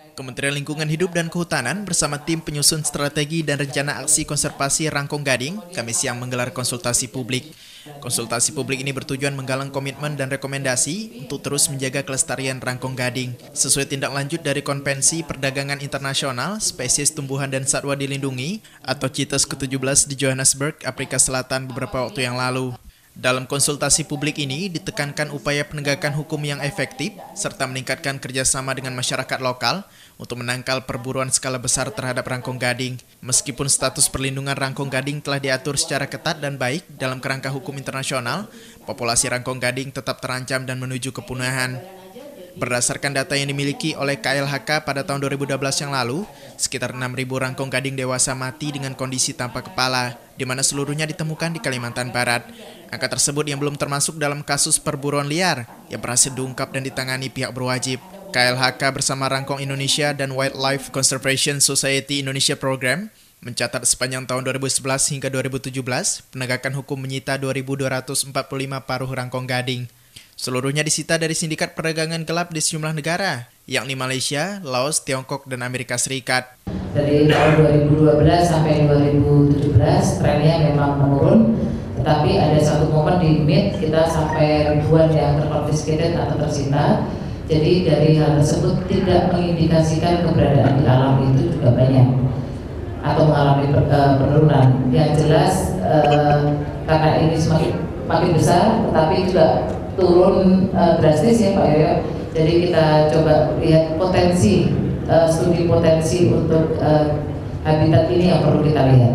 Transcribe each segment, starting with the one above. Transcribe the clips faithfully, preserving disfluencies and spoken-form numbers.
Kementerian Lingkungan Hidup dan Kehutanan bersama tim penyusun strategi dan rencana aksi konservasi Rangkong Gading, Kamis siang menggelar konsultasi publik. Konsultasi publik ini bertujuan menggalang komitmen dan rekomendasi untuk terus menjaga kelestarian Rangkong Gading. Sesuai tindak lanjut dari Konvensi Perdagangan Internasional Spesies Tumbuhan dan Satwa Dilindungi atau CITES ke tujuh belas di Johannesburg, Afrika Selatan beberapa waktu yang lalu. Dalam konsultasi publik ini ditekankan upaya penegakan hukum yang efektif serta meningkatkan kerjasama dengan masyarakat lokal untuk menangkal perburuan skala besar terhadap Rangkong Gading. Meskipun status perlindungan Rangkong Gading telah diatur secara ketat dan baik dalam kerangka hukum internasional, populasi Rangkong Gading tetap terancam dan menuju kepunahan. Berdasarkan data yang dimiliki oleh K L H K pada tahun dua ribu dua belas yang lalu, sekitar enam ribu Rangkong Gading dewasa mati dengan kondisi tanpa kepala, di mana seluruhnya ditemukan di Kalimantan Barat. Angka tersebut yang belum termasuk dalam kasus perburuan liar yang berhasil diungkap dan ditangani pihak berwajib. K L H K bersama Rangkong Indonesia dan Wildlife Conservation Society Indonesia Program mencatat sepanjang tahun dua ribu sebelas hingga dua ribu tujuh belas, penegakan hukum menyita dua ribu dua ratus empat puluh lima paruh Rangkong Gading. Seluruhnya disita dari sindikat perdagangan gelap di sejumlah negara, yakni Malaysia, Laos, Tiongkok, dan Amerika Serikat. Dari tahun dua ribu dua belas sampai dua ribu tujuh belas, trennya memang menurun, tetapi ada satu momen di mid kita sampai ribuan yang terkonfiskated atau tersita. Jadi dari hal tersebut tidak mengindikasikan keberadaan di alam itu juga banyak atau mengalami penurunan. Yang jelas uh, karena ini semakin makin besar, tetapi juga turun uh, drastis ya Pak Yoyo. Jadi kita coba lihat potensi, uh, studi potensi untuk uh, habitat ini yang perlu kita lihat.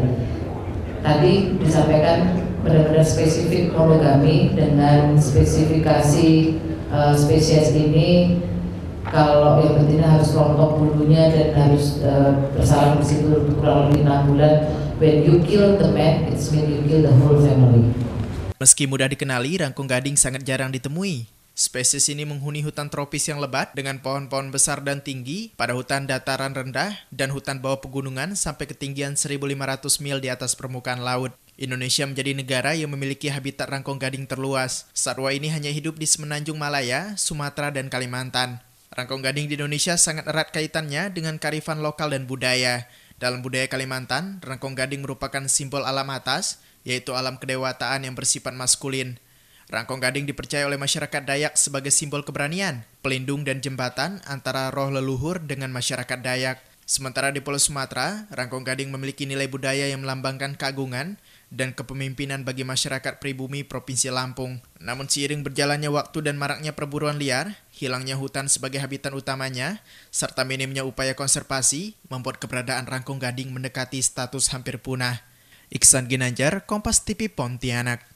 Tadi disampaikan benar-benar spesifik monogami dengan spesifikasi uh, spesies ini. Kalau yang betina harus rontok bulunya dan harus uh, bersarang di situ kurang lebih enam bulan. When you kill the man, it's mean you kill the whole family. Meski mudah dikenali, Rangkong Gading sangat jarang ditemui. Spesies ini menghuni hutan tropis yang lebat dengan pohon-pohon besar dan tinggi pada hutan dataran rendah dan hutan bawah pegunungan sampai ketinggian seribu lima ratus mil di atas permukaan laut. Indonesia menjadi negara yang memiliki habitat Rangkong Gading terluas. Satwa ini hanya hidup di Semenanjung Malaya, Sumatera, dan Kalimantan. Rangkong Gading di Indonesia sangat erat kaitannya dengan kearifan lokal dan budaya. Dalam budaya Kalimantan, Rangkong Gading merupakan simbol alam atas, yaitu alam kedewataan yang bersifat maskulin. Rangkong Gading dipercaya oleh masyarakat Dayak sebagai simbol keberanian, pelindung dan jembatan antara roh leluhur dengan masyarakat Dayak. Sementara di Pulau Sumatera, Rangkong Gading memiliki nilai budaya yang melambangkan keagungan dan kepemimpinan bagi masyarakat pribumi Provinsi Lampung. Namun seiring berjalannya waktu dan maraknya perburuan liar, hilangnya hutan sebagai habitat utamanya, serta minimnya upaya konservasi, membuat keberadaan Rangkong Gading mendekati status hampir punah. Iksan Ginanjar, Kompas T V Pontianak.